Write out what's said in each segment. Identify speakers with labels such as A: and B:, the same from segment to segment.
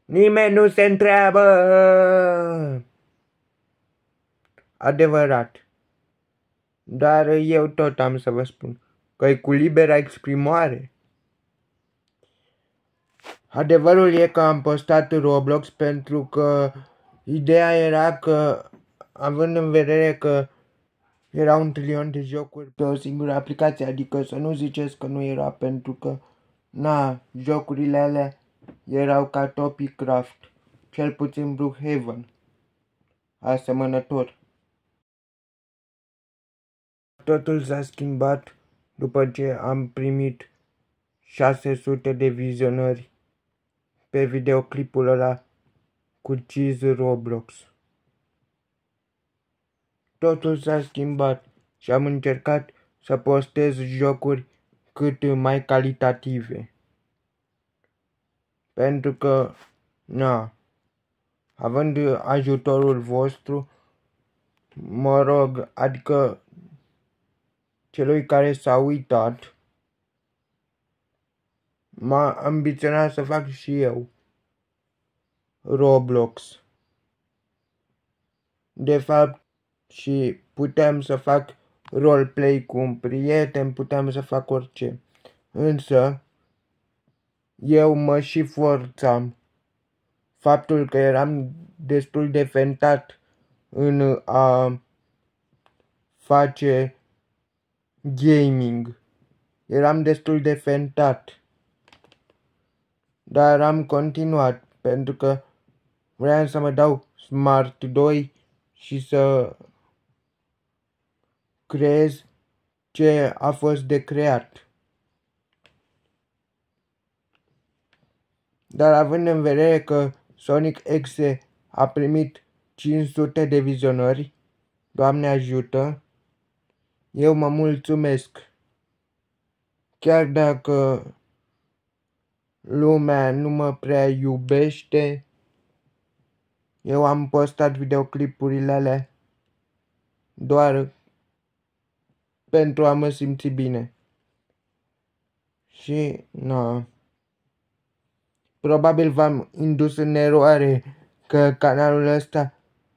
A: Nimeni nu se întreabă. Adevărat. Dar eu tot am să vă spun că e cu libera exprimare. Adevărul e că am postat Roblox pentru că ideea era că, având în vedere că era 1.000.000 de jocuri pe o singură aplicație, adică să nu ziceți că nu era, pentru că, jocurile alea erau ca Topicraft, cel puțin Brookhaven, asemănător. Totul s-a schimbat după ce am primit 600 de vizionări pe videoclipul ăla cu Cheese Roblox. Totul s-a schimbat și am încercat să postez jocuri cât mai calitative. Pentru că, având ajutorul vostru, mă rog, adică celui care s-a uitat, m-a ambiționat să fac și eu Roblox. De fapt, și puteam să fac roleplay cu un prieten, puteam să fac orice. Însă, eu mă și forțam. Faptul că eram destul de fentat în a face gaming. Eram destul de fentat. Dar am continuat pentru că vreau să mă dau Smart 2 și să creez ce a fost de creat. Dar având în vedere că Sonic Exe a primit 500 de vizionări, Doamne ajută, eu mă mulțumesc. Chiar dacă lumea nu mă prea iubește, eu am postat videoclipurile alea doar pentru a mă simți bine. Și, probabil v-am indus în eroare că canalul ăsta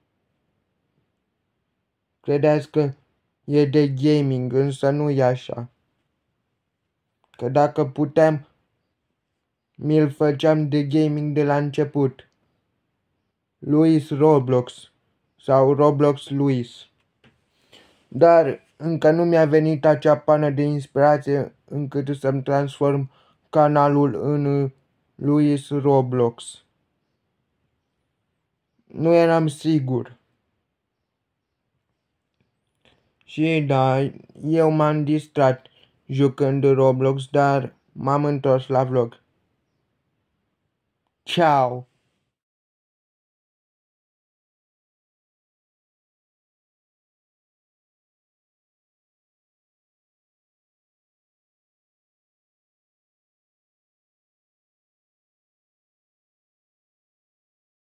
A: credeți că e de gaming, însă nu e așa. Că dacă puteam, mi-l făceam de gaming de la început. Luis Roblox sau Roblox Luis. Dar încă nu mi-a venit acea pană de inspirație încât să-mi transform canalul în Luis Roblox. Nu eram sigur. Și eu m-am distrat jucând Roblox, dar m-am întors la vlog. Ciao!